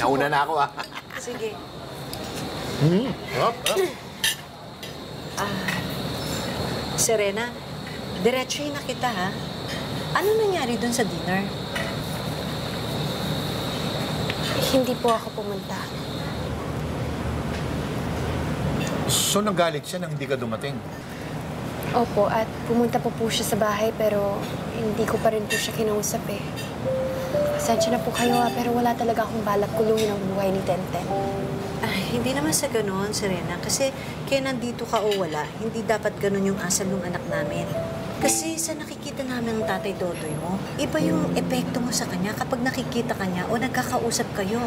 Nauna na ako, ah. Sige. Hop. Serena, diretsuhin na kita, ha? Ano nangyari dun sa dinner? Hindi po ako pumunta. So, nagalit siya nang hindi ka dumating? Opo, at pumunta po siya sa bahay pero hindi ko pa rin po siya kinausap eh. Pasensya na po kayo pero wala talaga akong balak kulungin ang buhay ni Tenten. Hindi naman sa gano'n, Serena. Kasi kaya nandito ka o wala, hindi dapat gano'n yung asal ng anak namin. Kasi sa nakikita namin ng tatay Dodoy mo, iba yung epekto mo sa kanya kapag nakikita ka niya o nagkakausap kayo.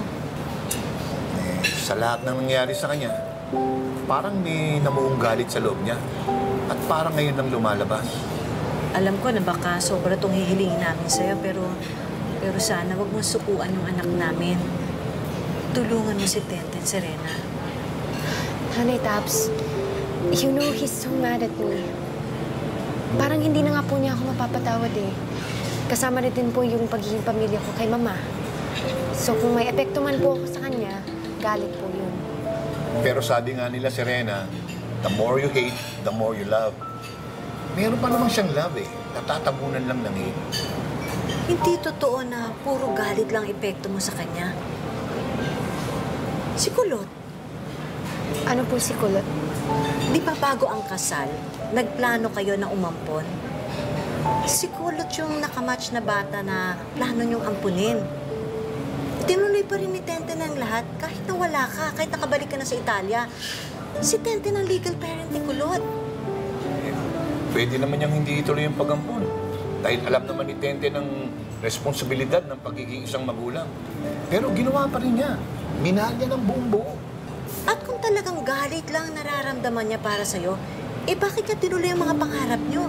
Sa lahat ng nangyari sa kanya, parang may namuong galit sa loob niya. At parang ngayon lang lumalabas. Alam ko na baka sobra itong hihilingin namin sa'yo, pero sana wag mong sukuan yung anak namin. Tulungan mo si Tenten, Serena. Nanay Tabs, you know he's so mad at me. Parang hindi na nga po niya ako mapapatawad eh. Kasama na din po yung pagiging pamilya ko kay Mama. So kung may epekto man po ako sa kanya, galit po yun. Pero sabi nga nila, Serena, the more you hate, the more you love. Meron pa namang siyang love eh. Natatabunan lang ng hate. Hindi totoo na puro galit lang epekto mo sa kanya. Si Kulot. Ano po si Kulot? Di ba bago ang kasal, nagplano kayo na umampon? Si Kulot yung nakamatch na bata na plano niyong ampunin. Tinuloy pa rin ni Tenten ang lahat kahit na wala ka, kahit nakabalik ka na sa Italia. Si Tenten ang legal parent ni Kulot. Pwede naman niyang hindi ituloy yung pag-ampon. Dahil alam naman ni Tenten ang responsibilidad ng pagiging isang magulang. Pero ginawa pa rin niya. Minahal niya ng buong buo. At kung talagang galit lang nararamdaman niya para sa'yo, bakit niya tinuloy ang mga pangarap niyo?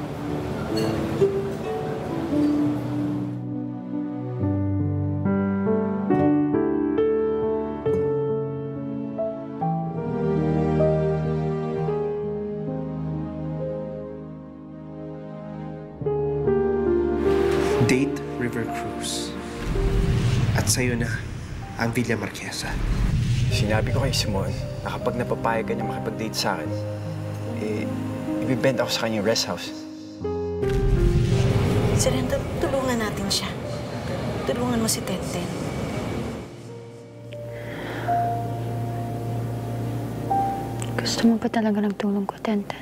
Date River Cruise. At sa'yo na ang Villa Marquesa. Sinabi ko kay Simon na kapag napapayag ka niya makipag-date sa akin, ibibenta ako sa kanyang rest house. Serena, tulungan natin siya. Tulungan mo si Tenten. Gusto mo ba talaga ng tulong ko, Tenten?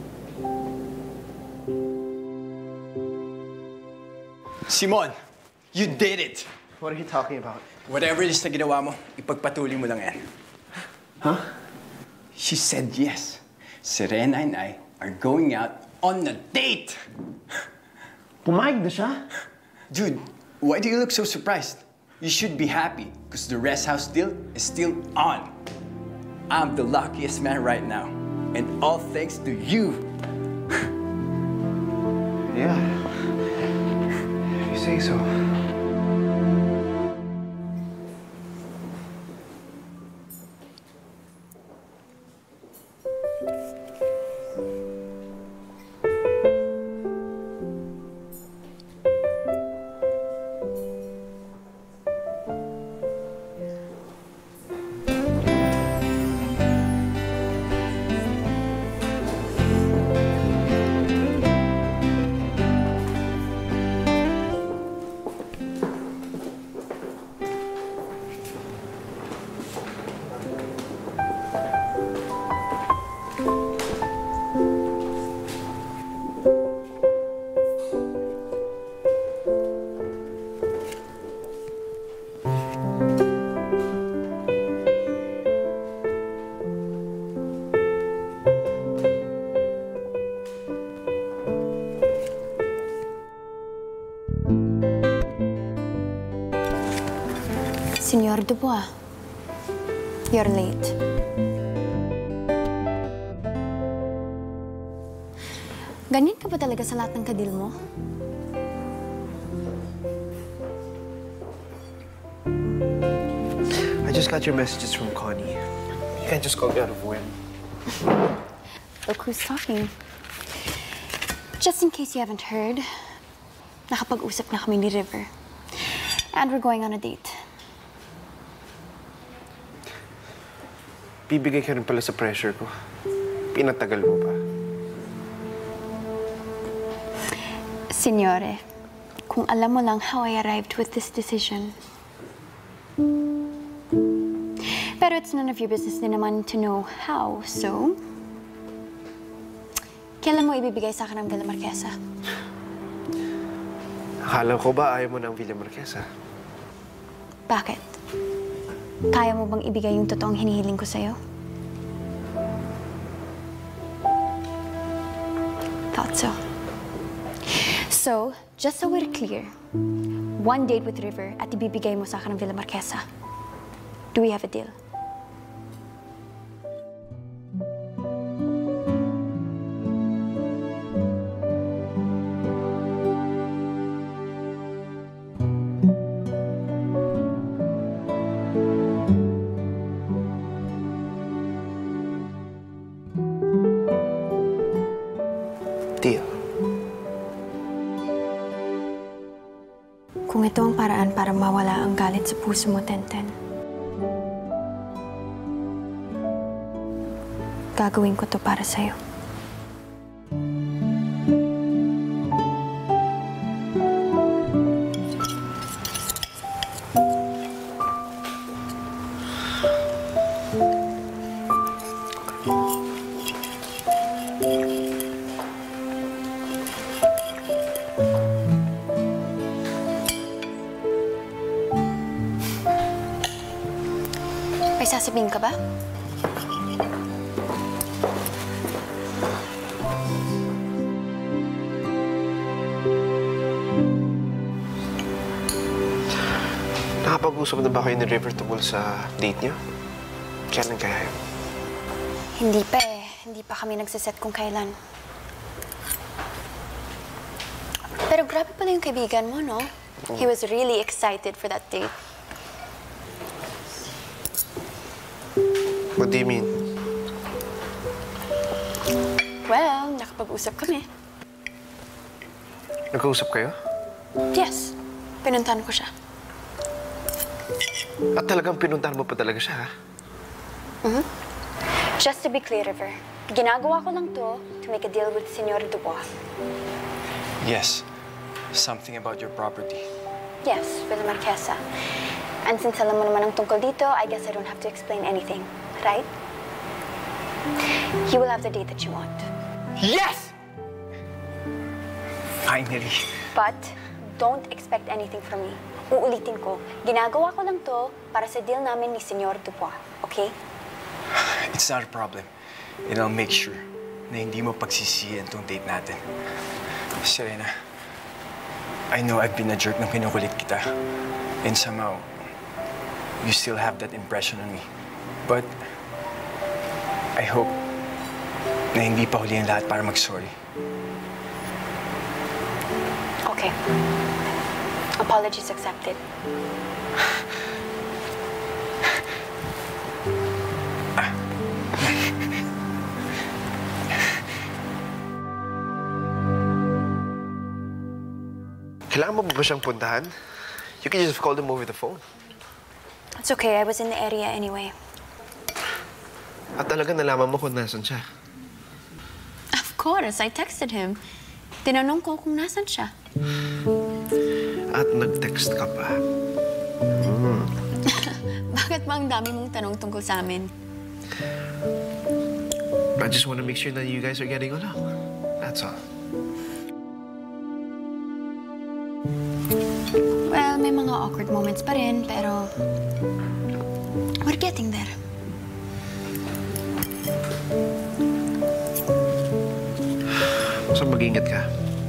Simon, you did it! What are you talking about? Whatever it is na ginawa mo, ipagpatuloy mo lang yan. Huh? She said yes. Serena and I are going out on a date! Pumayag na siya? Dude, why do you look so surprised? You should be happy, because the rest house deal is still on. I'm the luckiest man right now, and all thanks to you. Yeah. If you say so. Senyor Dubois, you're late. Ganyan ka ba talaga sa lahat ng kadil mo? I just got your messages from Connie. You can't just go out of whim. Look who's talking. Just in case you haven't heard, nakapag-usap na kami ni River. And we're going on a date. bibigay ka rin pala sa pressure ko. Pinatagal mo pa. Signore, kung alam mo lang how I arrived with this decision. Pero it's none of your business din naman to know how, so... Kailan mo ibibigay sa akin ang Villa Marquesa? Akala ko ba ayaw mo ng Villa Marquesa? Bakit? Kaya mo bang ibigay yung totoong hinihiling ko sa'yo? Thought so. So, just so we're clear, one date with River at ibibigay mo sa akin ang Villa Marquesa. Do we have a deal? Deal. Kung ito ang paraan para mawala ang galit sa puso mo, Tenten, gagawin ko to para sa'yo. May sasabihin ka ba? Nakapag-usap na ba kayo ni River tungkol sa date niyo? Kailan kaya yun? Hindi pa eh. Hindi pa kami nagsiset kung kailan. Pero grabe pala yung kaibigan mo, no? He was really excited for that date. What do you mean? Well, nakapag-usap kami. Nagkausap kayo? Yes. Pinuntahan ko siya. At talagang pinuntahan mo pa talaga siya, ha? Just to be clear, River, ginagawa ko lang to make a deal with Senor Dubois. Yes. Something about your property. Yes, Villa Marquesa. And since alam mo naman ang tungkol dito, I guess I don't have to explain anything, right? You will have the date that you want. Yes! Finally. But don't expect anything from me. Uulitin ko, ginagawa ko lang to para sa deal namin ni Senor Dubois, okay? It's not a problem. And I'll make sure na hindi mo pagsisiyan tong date natin. Serena, I know I've been a jerk nang kinukulit kita. And somehow, you still have that impression on me. But I hope na hindi pa huli ang lahat para mag-sorry. Okay. Apologies accepted. Kailangan mo ba siyang puntahan? You can just call them over the phone. It's okay, I was in the area anyway. At talaga nalaman mo kung nasan siya. Of course, I texted him. Tinanong ko kung nasan siya. At nag-text ka pa. Bakit ba ang dami mong tanong tungkol sa amin? I just want to make sure that you guys are getting along. That's all. Well, may mga awkward moments pa rin, pero we're getting there. So mag-ingat ka.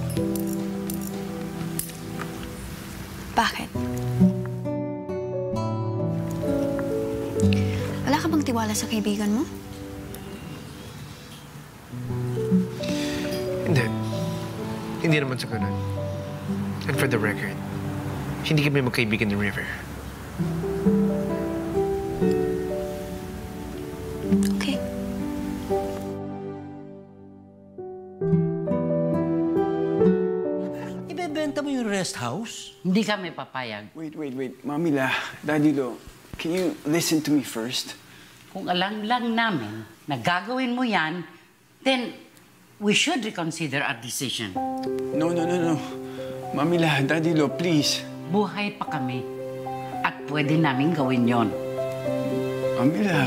Bakit? Wala ka bang tiwala sa kaibigan mo? Hindi. Hindi naman sa ganun. And for the record, hindi kami magkaibigan ni River. Okay. Ibebenta mo yung rest house? Hindi kami papayag. Wait. Mamila, Daddy Lo, can you listen to me first? kung alam lang namin na gagawin mo yan, then we should reconsider our decision. No. Mamila, Daddy Lo, please. Buhay pa kami at pwede namin gawin yon. Mamila.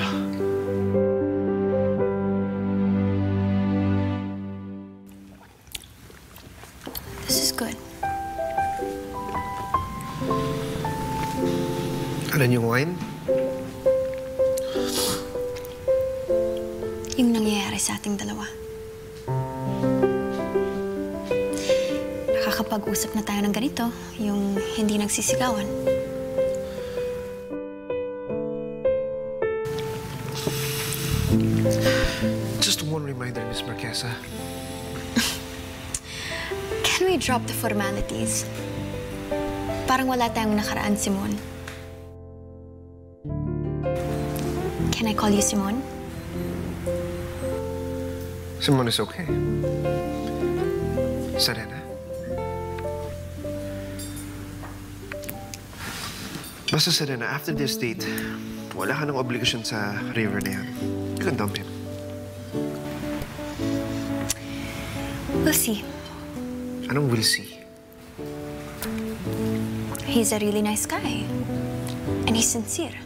This is good. Ano yung wine? Yung nangyayari sa ating dalawa. Nakakapag-usap na tayo ng ganito, yung hindi nagsisigawan. Just one reminder, Miss Marquesa. Can we drop the formalities? Parang wala tayong nakaraan, Simon. Can I call you Simon? Simone is okay. Serena. Basta Serena, after this date, wala ka ng obligasyon sa River na yan. You can dump him. We'll see. Anong we'll see? He's a really nice guy. And he's sincere.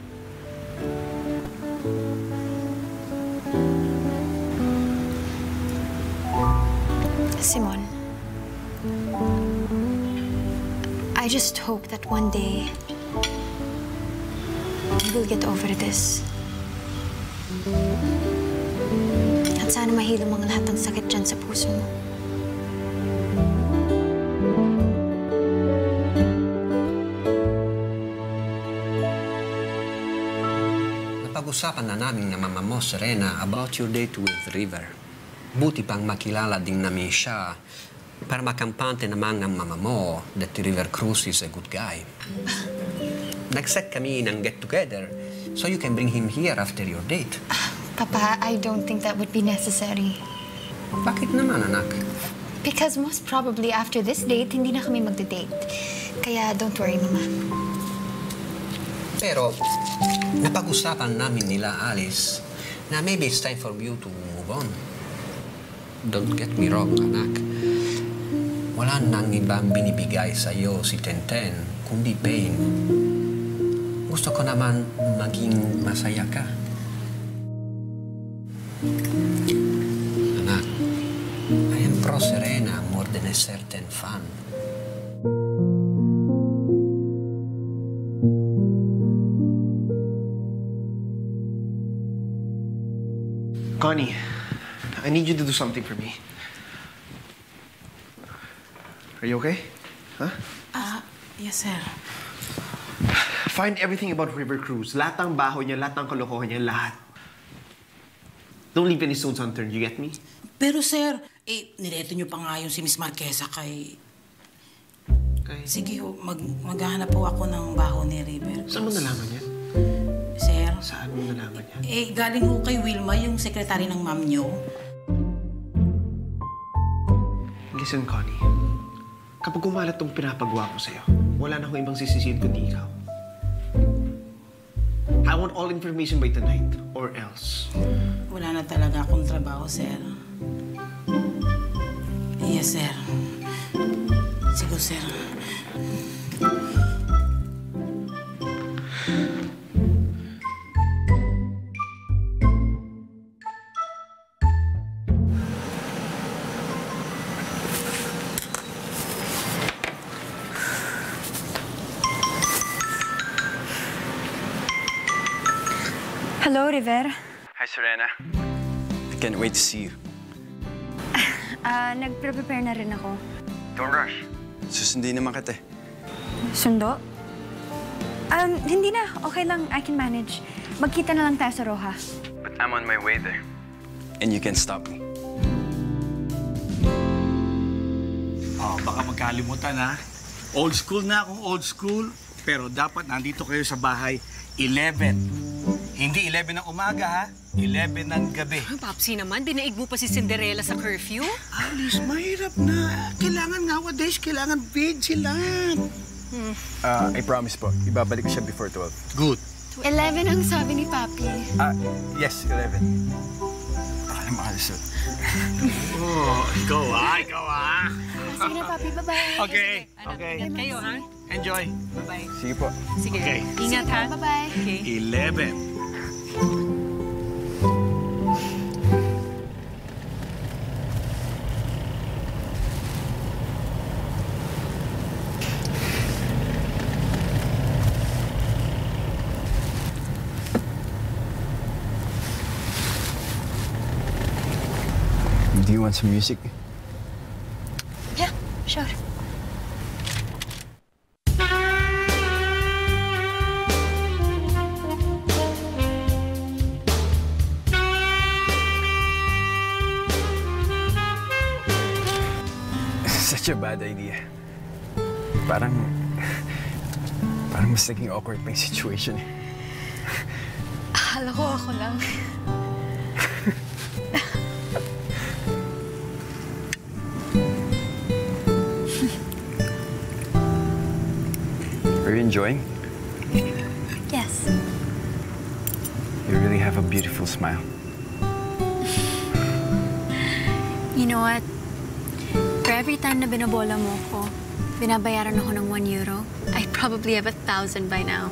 Simon, I just hope that one day you will get over this. At sana mahilo mga lahat ng sakit dyan sa puso mo. Napag-usapan na namin na mama mo, Serena, about your date with River. Buti pang makilala din namin siya para makampante naman ng mama mo that River Cruz is a good guy. Nag-set kami ng get-together so you can bring him here after your date. Papa, I don't think that would be necessary. Bakit naman, anak? Because most probably after this date, hindi na kami magde-date. Kaya don't worry, Mama. Pero napag-usapan namin nila, Alice, na maybe it's time for you to move on. Don't get me wrong, anak. Wala nang ibang binibigay sa'yo si Tenten, kundi pain. Gusto ko naman maging masaya ka. Anak, I am pro Serena more than a certain fan. Connie, I need you to do something for me. Are you okay? Huh? Yes, sir. Find everything about River Cruz. Lahat ng baho niya, lahat ng kalokohan niya, lahat. Don't leave any stones unturned, you get me? Pero, sir, nireto niyo pa nga yung si Miss Marquesa kay... Sige ho, maghahanap po ako ng baho ni River. Saan mo nalaman yan? Sir? Saan mo nalaman yan? Galing ho kay Wilma, yung sekretary ng ma'am niyo. Listen, Connie. Kapag kumalat tong pinapagawa ko sa'yo, wala na akong ibang sisisihin kundi ikaw. I want all information by tonight, or else. Wala na talaga akong trabaho, sir. Yes, sir. Sigo, sir. Hello, River. Hi, Serena. I can't wait to see you. Nagpre-prepare na rin ako. Don't rush. Susundin naman kita. Sundo? Hindi na. Okay lang. I can manage. Magkita na lang tayo sa Roja. But I'm on my way there. And you can't stop me. Oh, baka magkalimutan, ha? Old school na akong old school, pero dapat nandito kayo sa bahay 11. Hindi 11 ng umaga, ha? 11 ng gabi. Papsi naman, dinaig mo pa si Cinderella sa curfew? Alice, mahirap na. Kailangan nowadays, kailangan vigilant. I promise po, ibabalik ko siya before 12. Good. 11 ang sabi ni Papi. Yes, 11. Baka na makalusot. Oh, ikaw ah. Sige na, Papi. Bye-bye. Okay. Ingat kayo, ha? Enjoy. Bye-bye. Sige po. Sige. Okay. Ingat, ha? Bye-bye. Okay. 11. Do you want some music? Yeah, sure. Such a bad idea. Parang mas naging awkward pa yung situation. Akala ko ako lang. Are you enjoying? Yes. You really have a beautiful smile. You know what? For every time na binabola mo ko, binabayaran ako ng €1. I probably have 1,000 by now.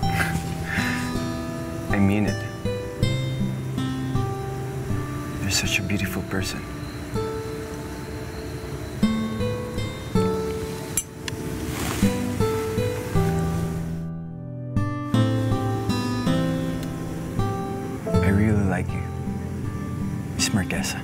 I mean it. You're such a beautiful person. I really like you, Miss Marquesa.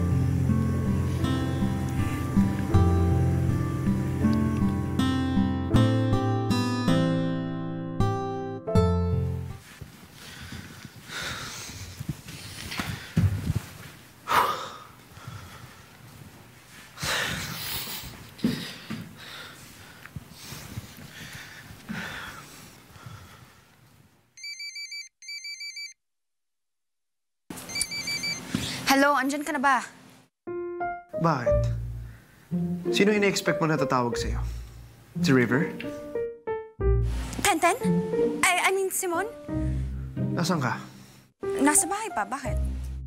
Hello, andyan ka na ba? Bakit? Sino ina-expect mo na tatawag sa'yo? Si River? Tenten? I mean, Simon? Nasaan ka? Nasa bahay pa, bakit?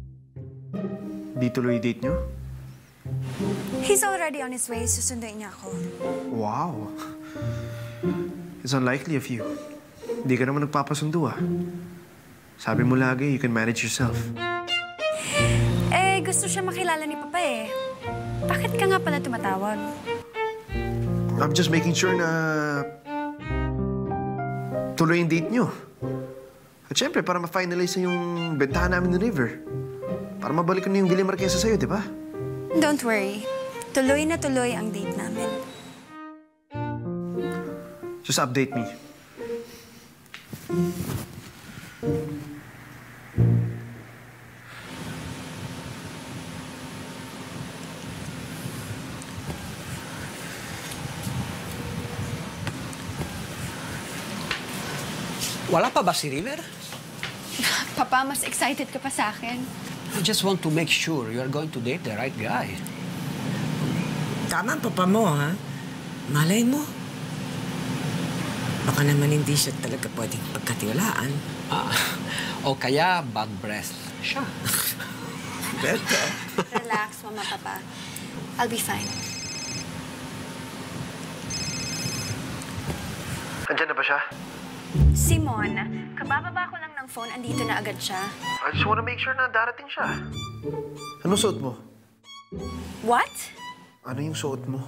Di tuloy date nyo? He's already on his way, susunduin niya ako. Wow. It's unlikely of you. Di ka naman nagpapasundo ah. Sabi mo lagi, you can manage yourself. Gusto siya makilala ni Papa eh. Bakit ka nga pala tumatawag? I'm just making sure na tuloy yung date nyo. At syempre, para ma-finalize na yung bentahan namin ni River. Para mabalik na yung Gili Marquesa sa'yo, di ba? Don't worry. Tuloy na tuloy ang date namin. Just update me. Wala pa ba si River? Papa, mas excited ka pa sa akin. I just want to make sure you are going to date the right guy. Tama ang papa mo, ha? Malay mo. Baka naman hindi siya talaga pwedeng pagkatiwalaan. O kaya bad breath siya. Beto. Relax, Mama, Papa. I'll be fine. Andyan na ba siya? Simon, kabababa ko lang ng phone, andito na agad siya. I just wanna make sure na darating siya. Ano suot mo? What? Ano yung suot mo?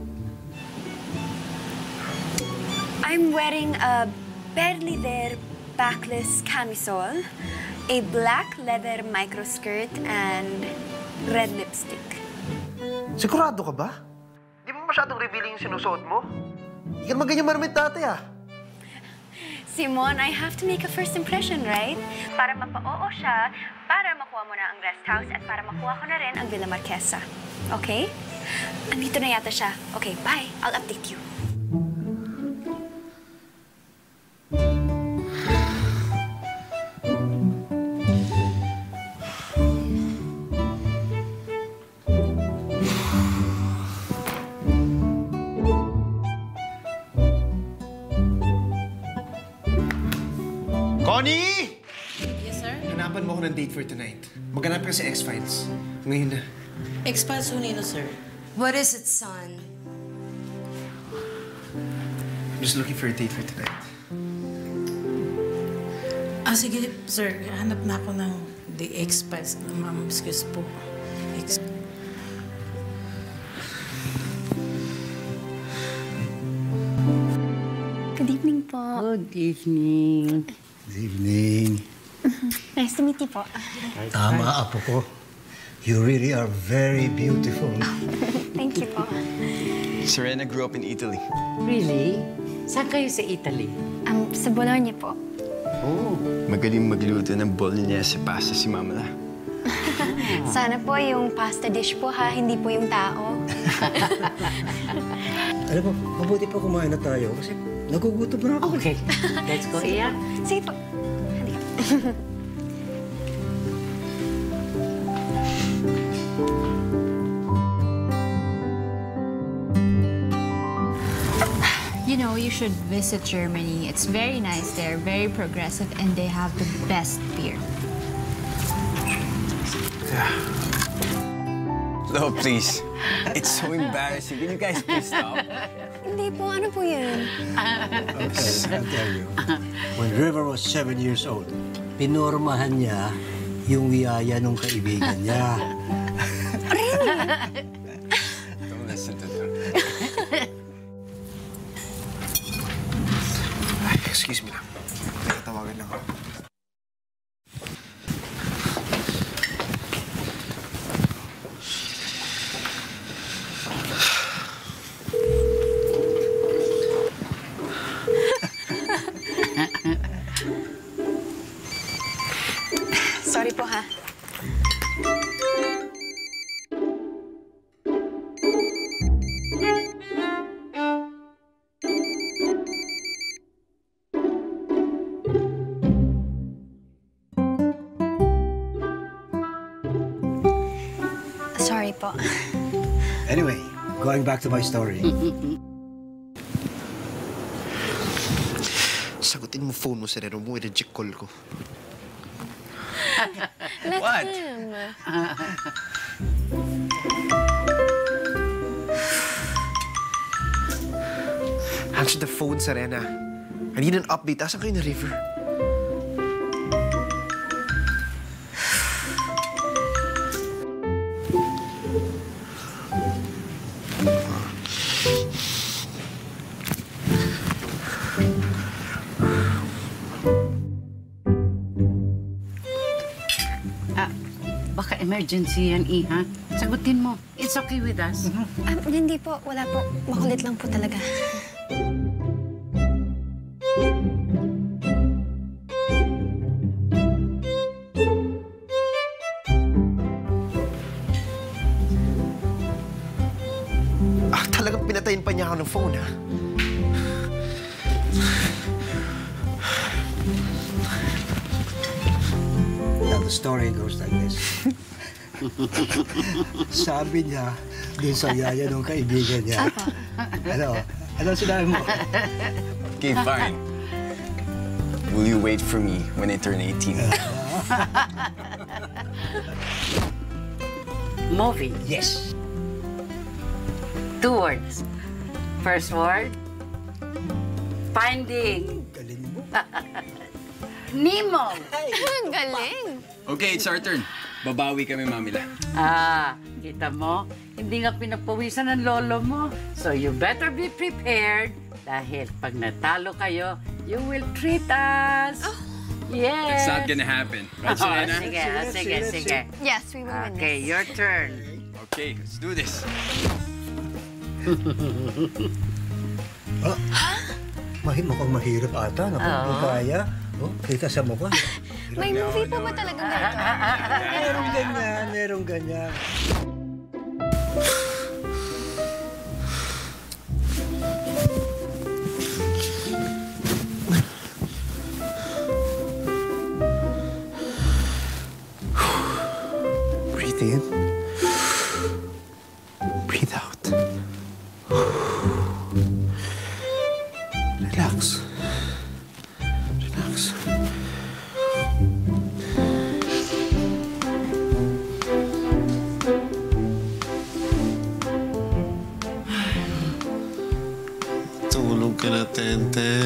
I'm wearing a Berlider backless camisole, a black leather microskirt, and red lipstick. Sigurado ka ba? Di mo masyadong revealing yung sinusuot mo? Hindi ka maganyan marumit dati ah. Simon, I have to make a first impression, right? Para mapa-oo siya, para makuha mo na ang rest house, at para makuha ko na rin ang Villa Marquesa. Okay? Andito na yata siya. Okay, bye. I'll update you. Connie! Yes, sir? Hanapan mo ako ng date for tonight. Maghanap ka sa X-Files. Ngayon na. Expanse nino, sir. What is it, son? I'm just looking for a date for tonight. Sige, sir. Hanap na ako ng The X-Files. Ma'am, excuse po. Good evening po. Good evening. Good evening. Nice to meet you po. Tama, apo ko. You really are very beautiful. Thank you po. Serena grew up in Italy. Really? Saan kayo sa Italy? Sa Bologna po. Oh. Magaling magluto ng bolognese pasta si Mama La. Sana po yung pasta dish po ha, hindi po yung tao. Alam mo, mabuti pa kumain na tayo kasi nagugutom na ako. Okay. Let's go, Iya. Sige po. Halika. You know, you should visit Germany. It's very nice there, very progressive, and they have the best beer. No, please. It's so embarrassing. Can you guys please stop? Hindi po, ano po yan? Okay, I'll tell you. When River was 7 years old, pinormahan niya yung wiyaya ng kaibigan niya. Don't listen to them. Excuse me lang. Nagtatawagan lang ako. Sorry po ha. Sorry po. Anyway, going back to my story. Sagutin mo phone mo, Sereno. Mo i-reject call ko. Let What? him. Answer the phone, Serena. I need an update. Asan kayo na River? Baka emergency yan, Iha. Sagutin mo. It's okay with us. Hindi po, wala po. Makulit lang po talaga. Talagang pinatayin pa niya ako ng phone, ha? Now, the story goes like this. Sabi niya, dun sa yaya ng kaibigan niya. Ano sinabi mo? Okay, fine. Will you wait for me when I turn 18? Movie. Yes. 2 words. First word, finding. Galing mo. Nemo. Ang galing. Okay, it's our turn. Babawi kami, Mamila. Kita mo? Hindi nga pinapawisan ng lolo mo. So you better be prepared dahil pag natalo kayo, you will treat us. Oh. Yes. That's not gonna happen. Right, Serena? Sige. Yes, we will win Okay, this. your turn. Okay, let's do this. Mukhang mahirap ata. Hindi kaya. Kita sa mukha. May movie po ba talaga ganito? Merong ganyan. Breathe in. Breathe out. Relax. Relax.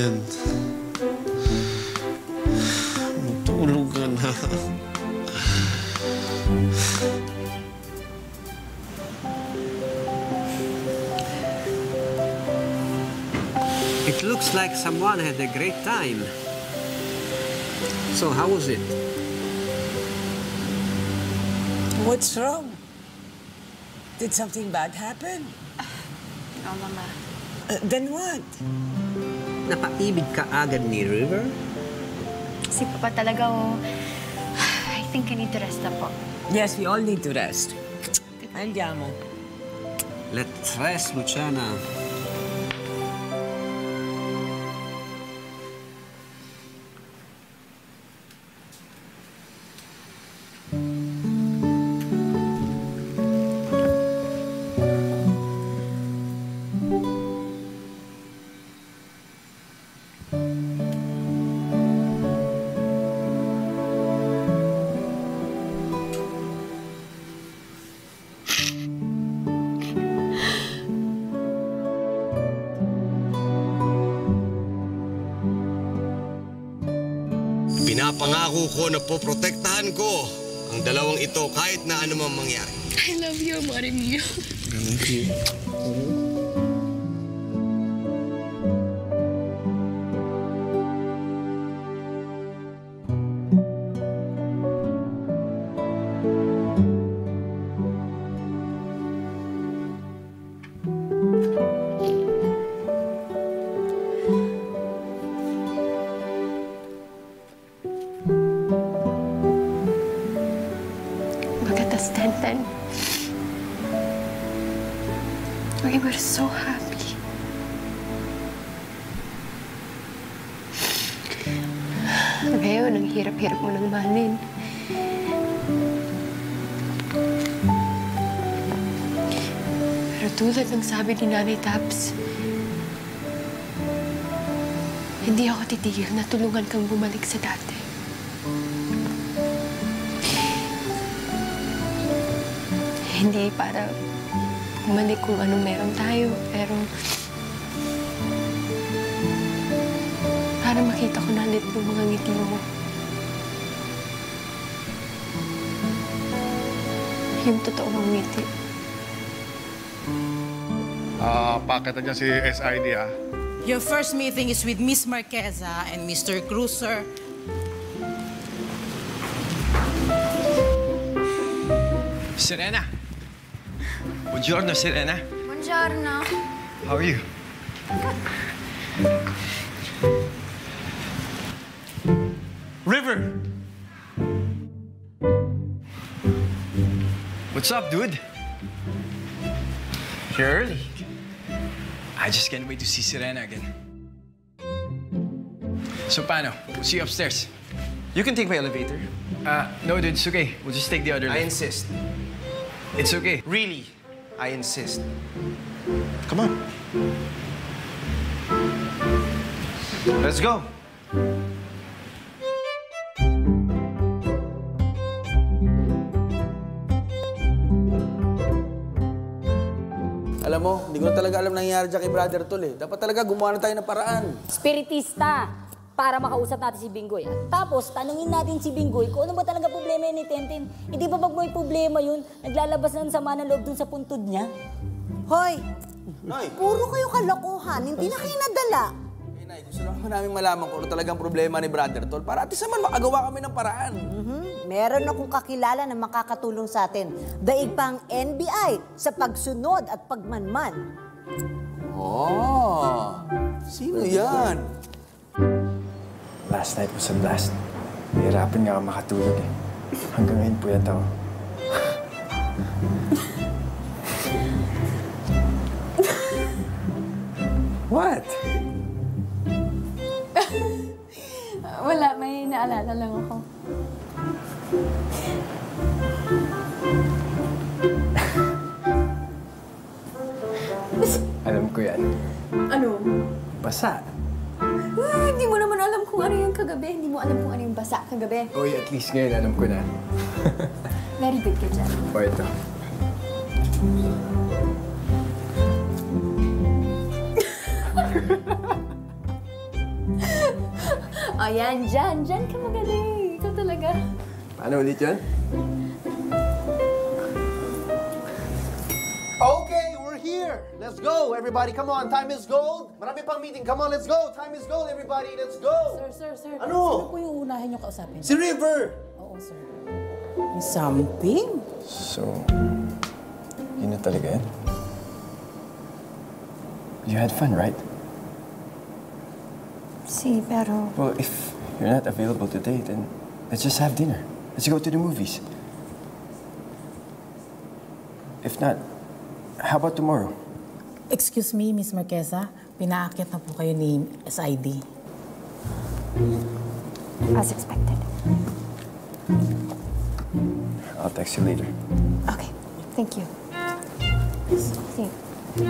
yan. Tulog ka na. It looks like someone had a great time. So, how was it? What's wrong? Did something bad happen? No, Mama. Then what? Napaibig ka agad ni River? Si Papa talaga, oh. I think I need to rest na po. Yes, we all need to rest. Andiamo. Let's rest, Luciana. Pinapangako ko na poprotektahan ko ang dalawang ito kahit na anumang mangyari. I love you, amore mio. Ganun po. Maganda, Stanton. We were so happy. Ngayon, ang hirap-hirap mo nang mahalin. Pero tulad ng sabi ni Nanay Tabs, hindi ako titigil na tulungan kang bumalik sa dati. Hindi para bumalik kung anong meron tayo, pero para makita ko na ulit yung mga ngiti mo. Yung totoong ngiti. Pakita niya si SID, ah. Your first meeting is with Miss Marqueza and Mr. Cruz, sir. Serena! Buongiorno, Serena. Buongiorno. How are you? River! What's up, dude? You're early. I just can't wait to see Serena again. So, paano? We'll see you upstairs. You can take my elevator. No, dude, it's okay. We'll just take the other I lift. insist. It's okay. Really, I insist. Come on. Let's go. Alam mo, hindi ko na talaga alam nangyayari dyan kay Brother Tol eh. Dapat talaga gumawa na tayo ng paraan. Spiritista para makausap natin si Bingoy. Tapos, tanungin natin si Bingoy kung ano ba talaga problema ni Tenten. Hindi ba pag may problema yun, naglalabas ng sama ng loob dun sa puntod niya? Hoy! Nay! Puro kayo kalokohan. Hindi na kayo nadala. Eh, Nay, gusto naman namin malaman kung ano talagang problema ni Brother Tol para at least naman makagawa kami ng paraan. Meron akong kakilala na makakatulong sa atin. Daig pang NBI sa pagsunod at pagmanman. Oh, sino yan? Last night was a blast. Nahirapan nga ako makatulog eh. Hanggang ngayon po yan tao. What? Wala, may naalala lang ako. Alam ko yan. Ano? Basa. Hindi mo naman alam kung ano yung kagabi. Hindi mo alam kung ano yung basa kagabi. Uy, at least ngayon alam ko na. Very good ka dyan. O ito. Ayan, dyan ka magaling. Ikaw talaga. Paano ulit yun? Okay, we're here. Let's go, everybody. Come on, time is gold. Marami pang meeting. Come on, let's go. Time is gold, everybody. Let's go. Sir. Ano? Sino po yung unahin yung kausapin? Si River. Oo, sir. May something? So, yun na talaga yan? You had fun, right? Si, pero... Well, if you're not available today, then let's just have dinner. Let's go to the movies. If not, how about tomorrow? Excuse me, Miss Marquesa. Pinaakit na po kayo ni SID. As expected. I'll text you later. Okay, thank you. See you.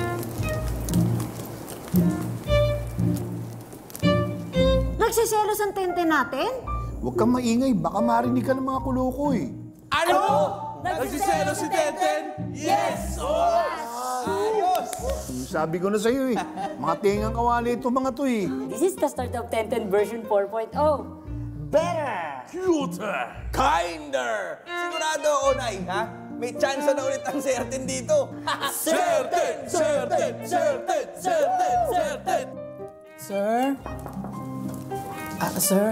Nagsiselos ang tente natin? Huwag kang maingay, baka marinig ka ng mga kulukoy. Ano? Nagsiselo si Tenten? Yes! Ayos! Sabi ko na sa'yo eh, mga tingang kawali itong mga to eh. This is the start of Tenten version 4.0. Better! Cuter! Kinder! Sigurado ako, Nay, ha? May chance na ulit ang Certain dito. Certain! Certain! Certain! Certain! Certain! Sir? Sir?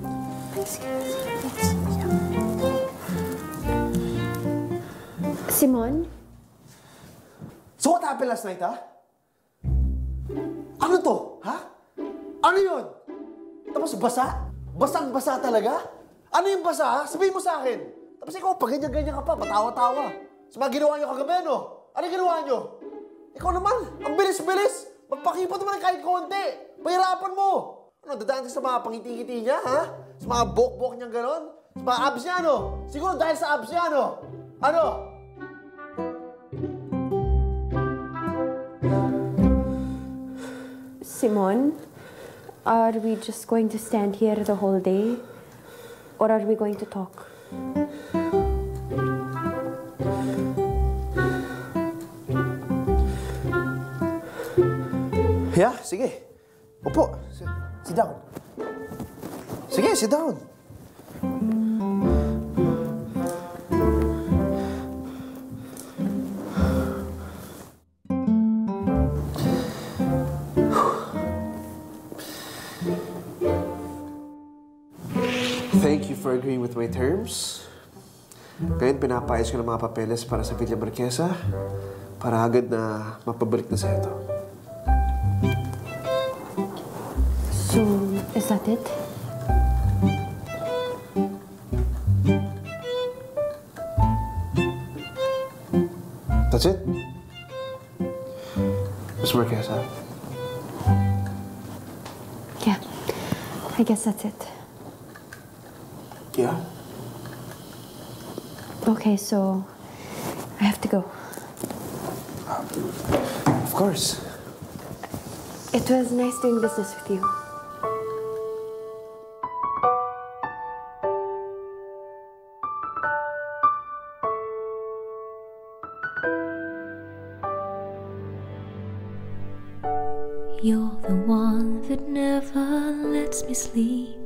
Simon? So what happened last night, ha? Ano to? Ha? Ano yun? Tapos basa? Basang-basa talaga? Ano yung basa, ha? Sabihin mo sa akin. Tapos ikaw, pag ganyan-ganyan ka pa, patawa-tawa. Sa mga ginawa niyo kagabi, no? Ano yung ginawa niyo? Ikaw naman, ang bilis-bilis. Magpakipat naman kahit konti. Pahirapan mo. Ano, dadaan ka sa mga pangiti-ngiti niya, ha? Sa mga bok-bok niyang ganon? Sa mga abs niya, no? Siguro dahil sa abs niya, no? Ano? Simon, are we just going to stand here the whole day? Or are we going to talk? Yeah, sige. Opo. Sit down. Sige, sit down. Thank you for agreeing with my terms. Ngayon, pinapayos ko ng mga papeles para sa Villa Marquesa para agad na mapabalik na sa ito. So, is that it? That's it? Miss Marquesa? Yeah, I guess that's it. Yeah? Okay, so I have to go. Of course. It was nice doing business with you. You're the one that never lets me sleep.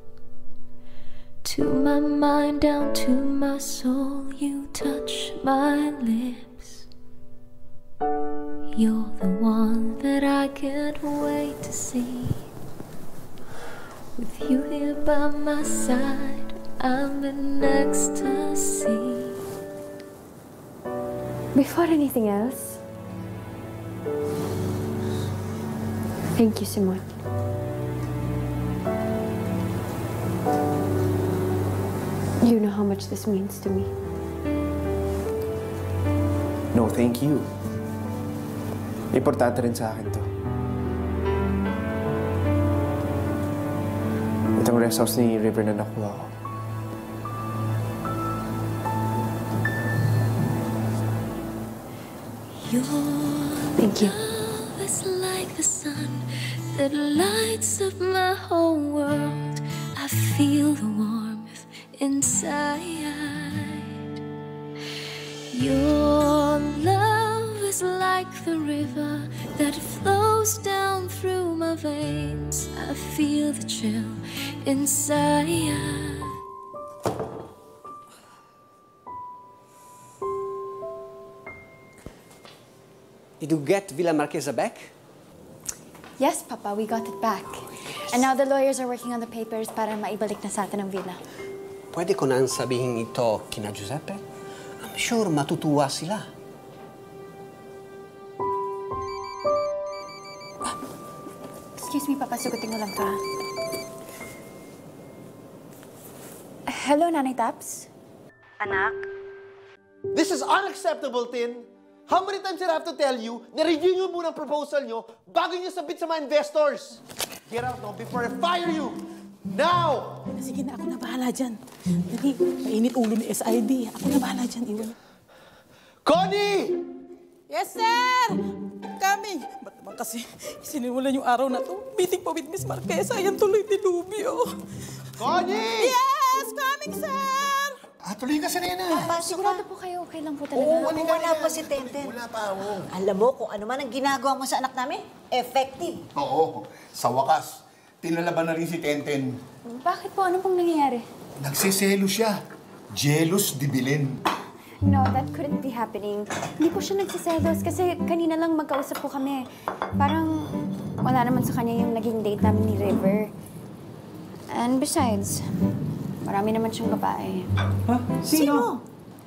To my mind, down to my soul, you touch my lips. You're the one that I can't wait to see. With you here by my side, I'm in ecstasy. Before anything else, thank you, Simon. You know how much this means to me. No, thank you. Importante rin sa akin to. Itong rest house ni River na nakuha ko. Thank you. It's like the sun that lights up my whole world. I feel the warmth inside. Your love is like the river that flows down through my my veins. I feel the chill inside. Did you get Villa Marquesa back? Yes, Papa, we got it back. And now the lawyers are working on the papers para maibalik na sa atin ang villa. Pwede ko nang sabihin ito kina Giuseppe? I'm sure matutuwa sila. Excuse me, Papa, sagutin ko lang to, ha? Hello, Nanay Taps? Anak? This is unacceptable, Tin. How many times did I have to tell you na review nyo muna ang proposal nyo bago nyo submit sa mga investors? Get out now before I fire you! Now! Sige na, ako na bahala dyan. Dali, mainit ulo ni SID. Ako na bahala dyan, iwan. Connie! Yes, sir! Coming! Ba't naman kasi sinimulan yung araw na to? Meeting pa with Miss Marquesa, yan tuloy dilubyo. Connie! Yes! Coming, sir! Tuloy ka, Serena. Sigurado po kayo, okay lang po talaga. Oo, wala pa si Tenten. Wala pa, oo. Alam mo kung ano man ang ginagawa mo sa anak namin, effective. Oo, sa wakas, tinalaban na rin si Tenten. Bakit po? Ano pong nangyayari? Nagsiselo siya. Jealous dibilin. No, that couldn't be happening. Hindi po siya nagsiselos kasi kanina lang magkausap po kami. Parang wala naman sa kanya yung naging date namin ni River. And besides, marami naman siyang babae. Huh? Sino?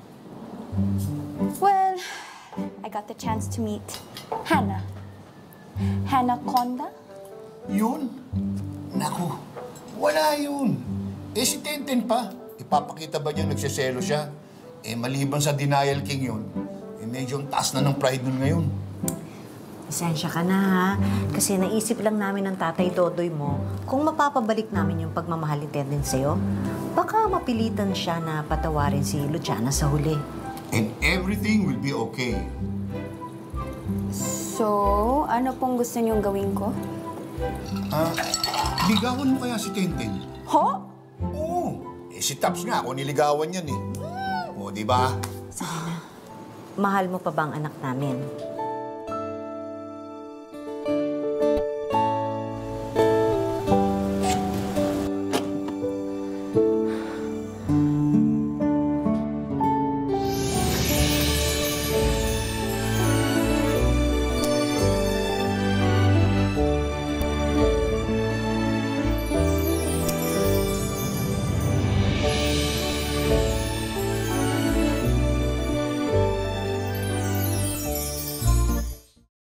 Well, I got the chance to meet Hannah. Hannah Conda. Yun? Naku, wala yun. Si Tenten pa. Ipapakita ba niya nagsiselo siya? Maliban sa denial king yun, medyo ang taas na ng pride nun ngayon. Pasensya ka na, ha? Kasi naisip lang namin ng tatay Todoy mo kung mapapabalik namin yung pagmamahal ni Tenten sa'yo, baka mapilitan siya na patawarin si Luciana sa huli. And everything will be okay. So, ano pong gusto niyong gawin ko? Ligawan mo kaya si Tenten? Ho? Oo. Si Taps nga, ako niligawan yan eh. O, di ba? Sana, mahal mo pa ba ang anak namin?